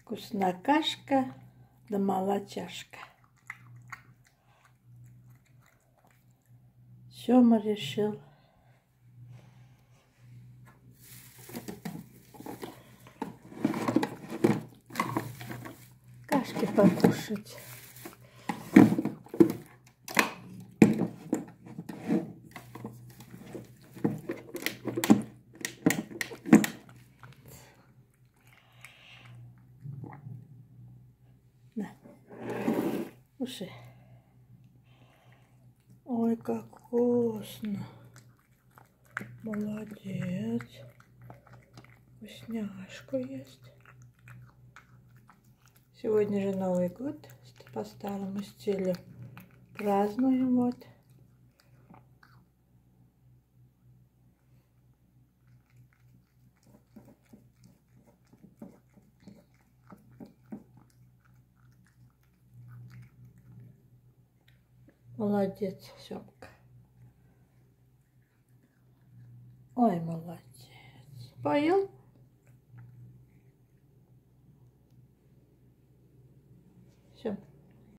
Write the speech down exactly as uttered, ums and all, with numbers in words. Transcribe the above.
Вкусная кашка, да мала чашка. Сёма решил кашки покушать. На, кушай. Ой, как вкусно. Молодец. Вкусняшка есть. Сегодня же Новый год по старому стилю. Празднуем вот. Молодец, Сёмка. Ой, молодец. Поел? Все.